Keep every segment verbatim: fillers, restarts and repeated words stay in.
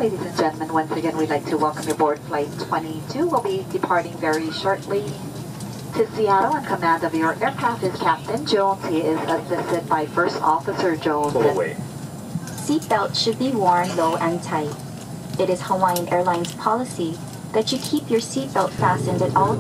Ladies and gentlemen, once again, we'd like to welcome you aboard Flight twenty-two. We'll be departing very shortly to Seattle. On command of your aircraft is Captain Jones. He is assisted by First Officer Jones. Pull away. Seatbelts should be worn low and tight. It is Hawaiian Airlines policy that you keep your seatbelt fastened at all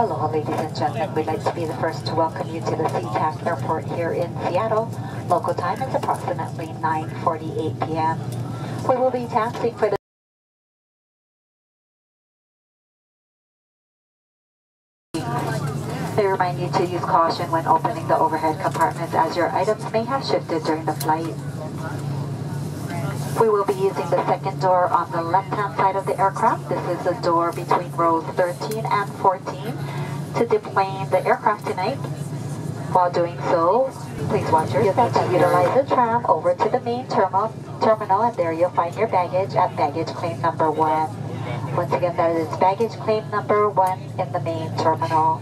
Aloha, ladies and gentlemen. We'd like to be the first to welcome you to the SeaTac Airport here in Seattle. Local time is approximately nine forty-eight p m We will be taxiing for the They remind you to use caution when opening the overhead compartments as your items may have shifted during the flight. We will be using the second door on the left-hand side of the aircraft. This is the door between rows thirteen and fourteen to deplane the aircraft tonight. While doing so, please watch your steps to utilize the tram over to the main terminal, terminal, and there you'll find your baggage at baggage claim number one. Once again, that is baggage claim number one in the main terminal.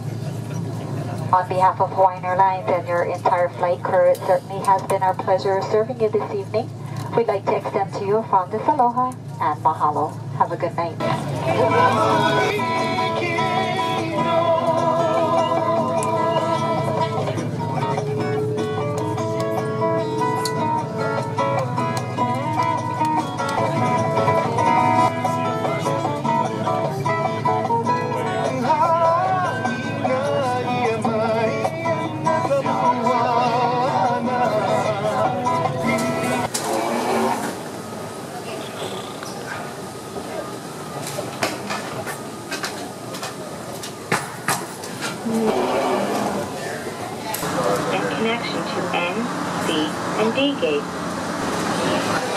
On behalf of Hawaiian Airlines and your entire flight crew, it certainly has been our pleasure serving you this evening. We'd like to extend to you a fondest aloha and mahalo. Have a good night. And connection to N, C, and D gates.